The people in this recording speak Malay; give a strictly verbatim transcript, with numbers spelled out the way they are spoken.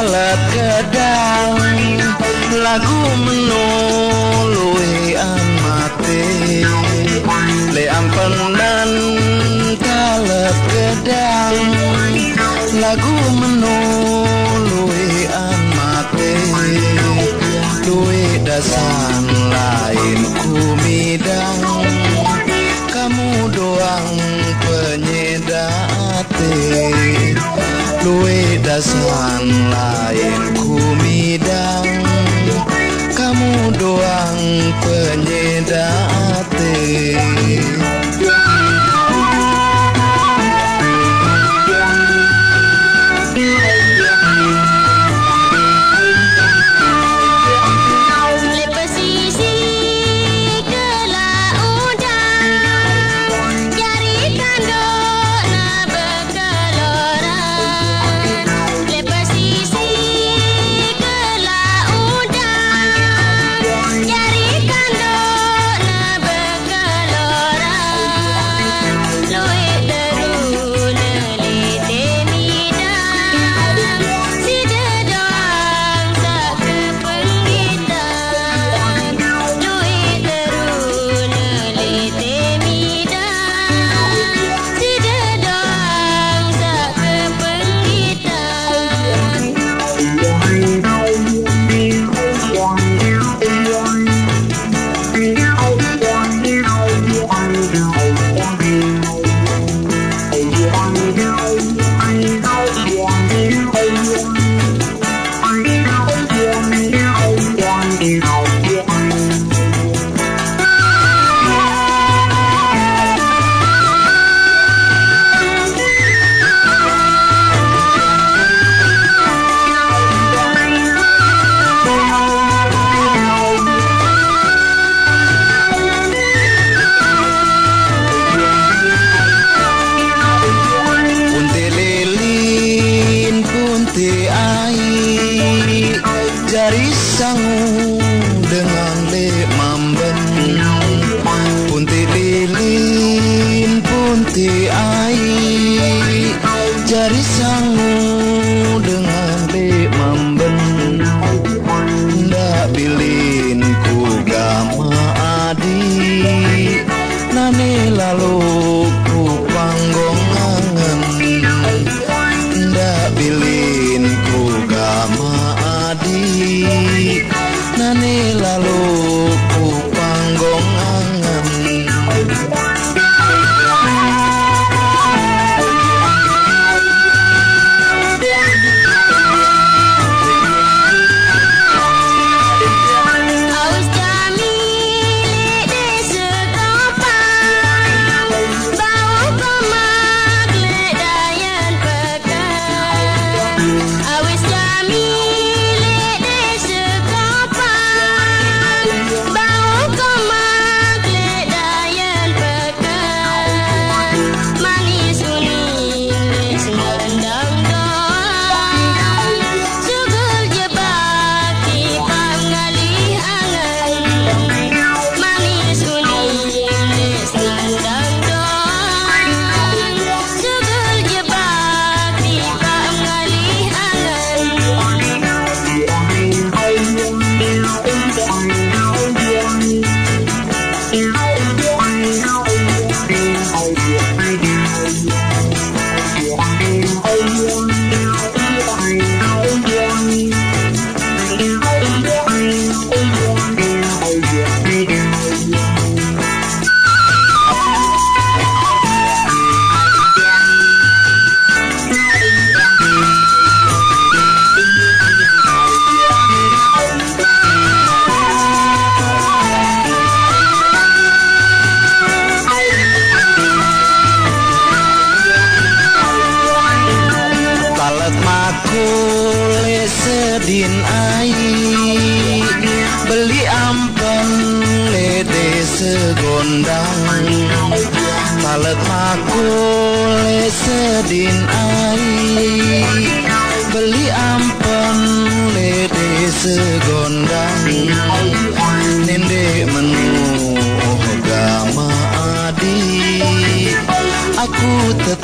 talat kedang lagu menului an mate le ampenan talat kedang lagu menului an mate duit dasan lain kumidang kamu doang penyedate duit dasan lain kumidang kamu doang penyedate. Jari sangu dengan le mamben punti lilin punti ai jari sangu dengan le mamben ndak bilin ku gama adi nane lalu ku panggong angen ndak bilin ku gama adi nane lalu ku panggong angan. Kule sedin ai beli ampen lede segondang talet makule sedin ai beli ampen lede segondang nende menu gama adi aku tetap